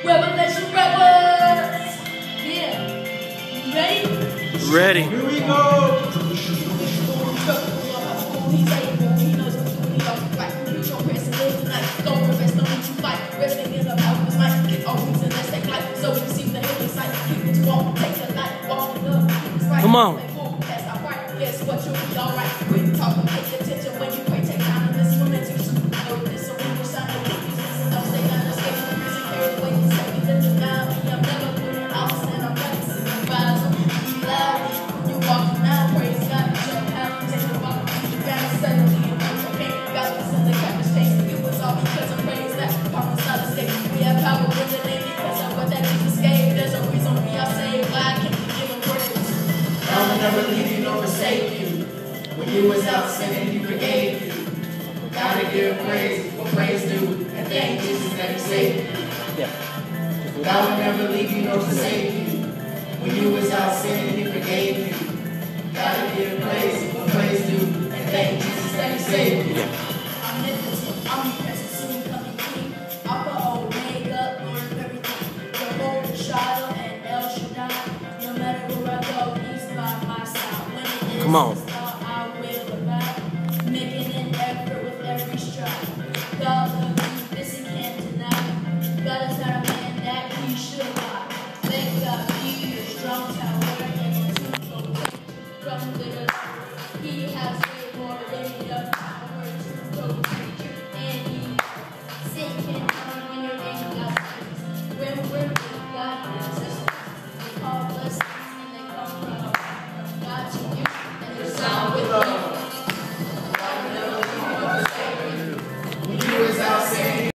Revelation Rebels. Yeah. You ready? Ready. Here we go. He's able, he knows what to do, he don't fight. He's your president tonight. Don't profess, don't need to fight. Resting in the power of his might. Get all reason, let's take light. So we can see the heavenly sight. Keep it to walk, take the light, walk in love. Come on. That's our right. Guess what? You'll be alright. Quit talking, pay attention when you pray. Take time to listen, meditation. Know this, so we will shine the weakness. Don't stay down, escape from prison. Carry the weight, set me to the down. Me, I'm never putting out, and I'm ready to rise. Be loud. You walking now, praise God. Jump out, take the walk. You gotta suddenly and know your pain. God was in the campus chase. It was all because of praise. That's part of the escape. We have power in the name because of what that Jesus gave. There's a reason we are saved. Why can't we give him praise? I'll never leave you nor forsake you. When you was out sinning, he forgave you. Gotta give praise what praise due, and thank Jesus that he saved you. God will never leave you nor forsake you. When you was out sinning, he forgave you. Gotta give praise what praise due, and thank Jesus that he saved you. Omnipotent, omnipresent, soon coming King. Alpha, Omega, Lord of everything. Jehovah, Shadow, and El Shaddai. No matter where I go, he's by my side. When it is Come on.